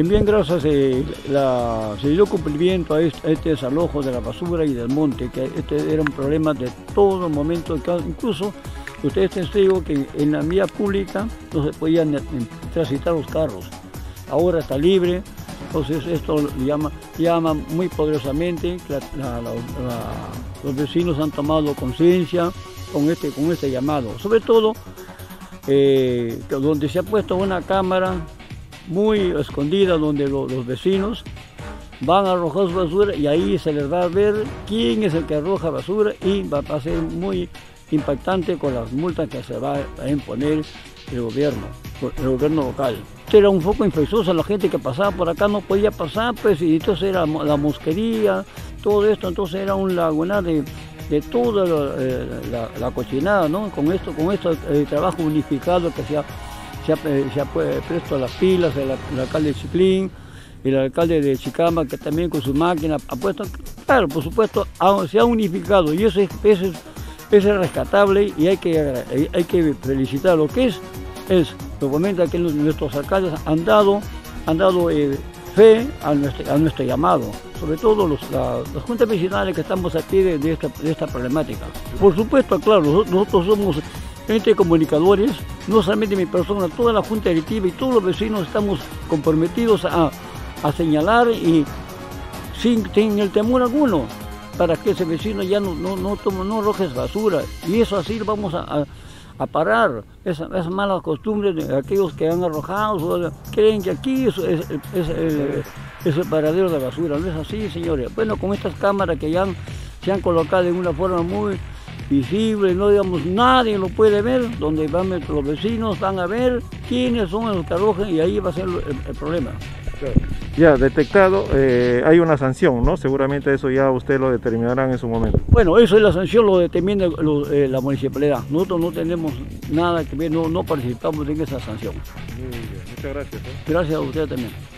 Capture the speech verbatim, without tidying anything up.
En bien, gracias, eh, la, se dio cumplimiento a este, a este desalojo de la basura y del monte, que este era un problema de todo momento, incluso ustedes testigo que en la vía pública no se podían transitar los carros, ahora está libre. Entonces esto llama, llama muy poderosamente, la, la, la, la, los vecinos han tomado conciencia con este, con este llamado, sobre todo eh, donde se ha puesto una cámara muy escondida donde lo, los vecinos van a arrojar su basura y ahí se les va a ver quién es el que arroja basura y va a ser muy impactante con las multas que se va a imponer el gobierno, el gobierno local. Era un foco infeccioso, la gente que pasaba por acá no podía pasar, pues, y entonces era la mosquería, todo esto, entonces era un lagunar de, de toda la, eh, la, la cochinada, ¿no? Con esto, con esto el trabajo unificado que se ha, se ha, se ha puesto a las pilas, el, el alcalde de Chiclín, el alcalde de Chicama, que también con su máquina ha puesto, claro, por supuesto, ha, se ha unificado y eso es, eso es, eso es rescatable y hay que, hay que felicitar lo que es. Es, lo comenta que nuestros alcaldes han dado, han dado eh, fe a nuestro, a nuestro llamado, sobre todo los, la, las juntas vecinales que estamos aquí de, de, esta, de esta problemática. Por supuesto, claro, nosotros somos entre comunicadores, no solamente mi persona, toda la junta directiva y todos los vecinos estamos comprometidos a, a señalar y sin, sin el temor alguno, para que ese vecino ya no, no, no, tome, no arrojes basura, y eso así lo vamos a, a a parar esas esa malas costumbres de aquellos que han arrojado, creen que aquí es, es, es, es, es, es el paradero de basura. No es así, señores. Bueno, con estas cámaras que ya han, se han colocado de una forma muy visible, no digamos nadie lo puede ver, donde van los vecinos van a ver quiénes son los que arrojan y ahí va a ser el, el problema. Ya detectado, eh, hay una sanción, ¿no? Seguramente eso ya usted lo determinarán en su momento. Bueno, eso es la sanción, lo determina lo, eh, la municipalidad. Nosotros no tenemos nada que ver, no, no participamos en esa sanción. Muy bien, muchas gracias. ¿eh? Gracias a usted también.